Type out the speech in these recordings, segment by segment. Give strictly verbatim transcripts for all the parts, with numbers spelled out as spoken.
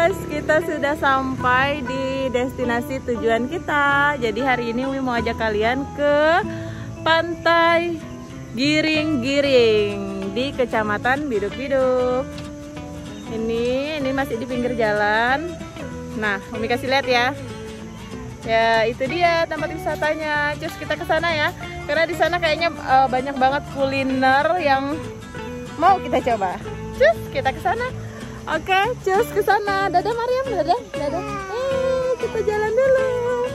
guys, kita sudah sampai di destinasi tujuan kita. Jadi hari ini Umi mau ajak kalian ke Pantai Giring-Giring di Kecamatan Biduk-Biduk. Ini, ini masih di pinggir jalan. Nah, Umi kasih lihat ya. Ya, itu dia tempat wisatanya. Cus, kita ke sana ya. Karena di sana kayaknya uh, banyak banget kuliner yang mau kita coba. Cus, kita ke sana. Oke, cus ke sana. Dadah Mariam, dadah, dadah. Eh, kita jalan dulu.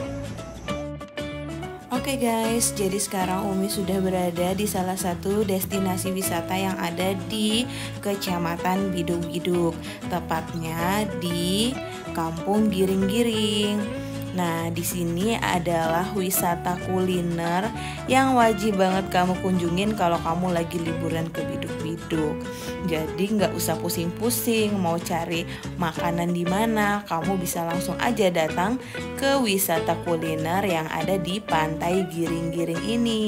Oke guys, jadi sekarang Umi sudah berada di salah satu destinasi wisata yang ada di Kecamatan Biduk-Biduk, tepatnya di Kampung Giring-Giring. Nah, di sini adalah wisata kuliner yang wajib banget kamu kunjungin kalau kamu lagi liburan ke Biduk-Biduk. Jadi nggak usah pusing-pusing mau cari makanan di mana, kamu bisa langsung aja datang ke wisata kuliner yang ada di Pantai Giring-Giring ini.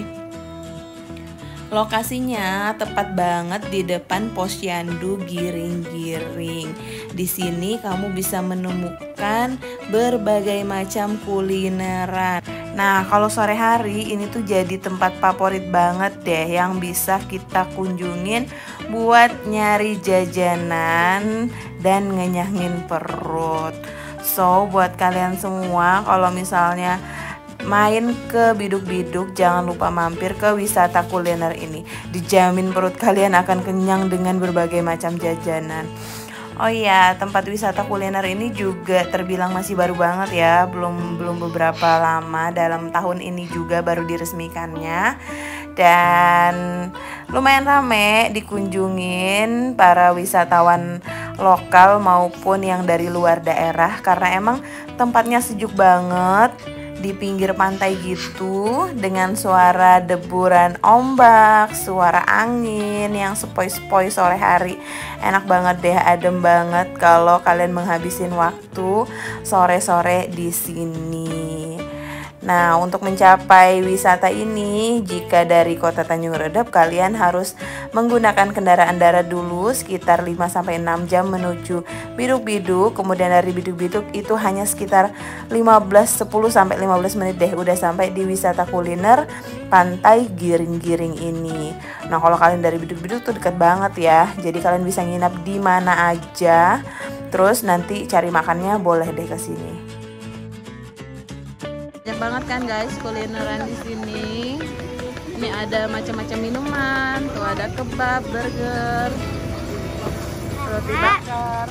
Lokasinya tepat banget di depan Posyandu Giring-Giring. Di sini kamu bisa menemukan berbagai macam kulineran. Nah, kalau sore hari ini tuh jadi tempat favorit banget deh yang bisa kita kunjungin buat nyari jajanan dan ngenyangin perut. So, buat kalian semua kalau misalnya main ke Biduk-Biduk, jangan lupa mampir ke wisata kuliner ini. Dijamin perut kalian akan kenyang dengan berbagai macam jajanan. Oh iya, tempat wisata kuliner ini juga terbilang masih baru banget ya. Belum belum beberapa lama, dalam tahun ini juga baru diresmikannya. Dan lumayan rame dikunjungin para wisatawan lokal maupun yang dari luar daerah, karena emang tempatnya sejuk banget. Di pinggir pantai gitu, dengan suara deburan ombak, suara angin yang sepoi-sepoi sore hari. Enak banget deh, adem banget kalau kalian menghabisin waktu sore-sore di sini. Nah, untuk mencapai wisata ini, jika dari Kota Tanjung Redep, kalian harus menggunakan kendaraan darat dulu sekitar lima sampai enam jam menuju Biduk-Biduk. Kemudian dari Biduk-Biduk itu hanya sekitar lima belas, sepuluh sampai lima belas menit deh udah sampai di wisata kuliner Pantai Giring-Giring ini. Nah, kalau kalian dari Biduk-Biduk tuh dekat banget ya. Jadi kalian bisa nginap di mana aja. Terus nanti cari makannya boleh deh ke sini. Banyak banget kan guys kulineran di sini. Ini ada macam-macam minuman, tuh ada kebab, burger, roti bakar,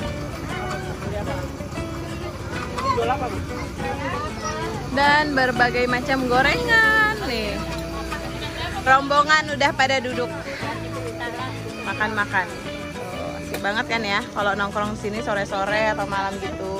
dan berbagai macam gorengan nih. Rombongan udah pada duduk makan-makan. Asik banget kan ya kalau nongkrong sini sore-sore atau malam gitu.